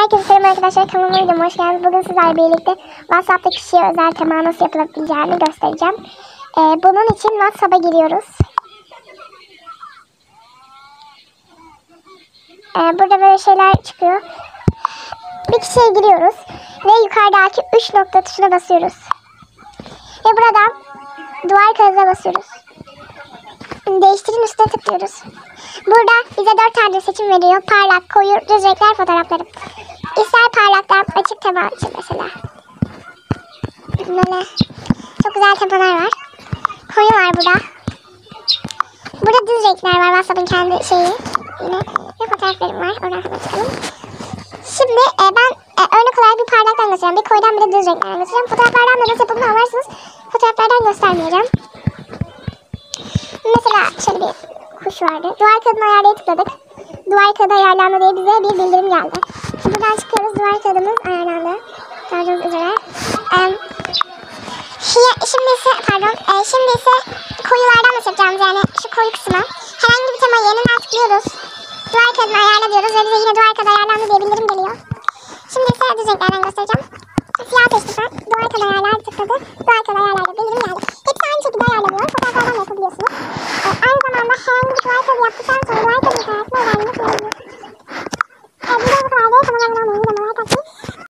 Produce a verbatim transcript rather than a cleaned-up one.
Herkese selam arkadaşlar, kanalıma videoma hoş geldiniz. Bugün sizlerle birlikte WhatsApp'ta kişiye özel tema nasıl yapılabileceğini göstereceğim. Ee, bunun için WhatsApp'a giriyoruz. Ee, burada böyle şeyler çıkıyor. Bir kişiye giriyoruz ve yukarıdaki üç nokta tuşuna basıyoruz. Ve buradan duvar kağıdına basıyoruz. Değiştirin üstüne tıklıyoruz. Burada bize dört tane seçim veriyor. Parlak, koyu, düz renkler fotoğrafları. İster parlaktan açık tema için mesela. Böyle çok güzel temalar var. Koyu var burada. Burada düz renkler var. WhatsApp'ın kendi şeyi. Yine ve fotoğraflarım var. Oradan hemen çıkalım. Şimdi e, ben e, örnek olarak bir parlaktan göstereceğim. Bir koyudan bir de düz renklerden göstereceğim. Fotoğraflardan da nasıl yapıldığını anlarsınız. Fotoğraflardan göstermeyeceğim. Mesela şöyle bir kuş vardı. Duvar kağıdını ayarlayıp tıkladık. Duvar kağıdı ayarlandı diye bize bir bildirim geldi. Buradan çıkıyoruz. Duvar kağıdımız ayarlandı. Gördüğünüz üzere. Ee, şimdi ise pardon. E, şimdi ise koyulardan nasıl yapacağımız, yani şu koyu kısmı. Herhangi bir temayı yeniden tıklıyoruz. Duvar kağıdını ayarla diyoruz ve bize yine duvar kağıdı ayarlandı diye bildirim geliyor. Şimdi ise düz renklerden göstereceğim. Siyah seçtik ben. Duvar kağıdı ayarlar tıkladı. Duvar kağıdı ayarlarda bildirim geldi. Hepsi aynı şekilde ayarlanıyor. Fotoğraflardan da yapabiliyorsunuz. Ee, aynı zamanda herhangi bir duvar kağıdı yaptıktan sonra duvar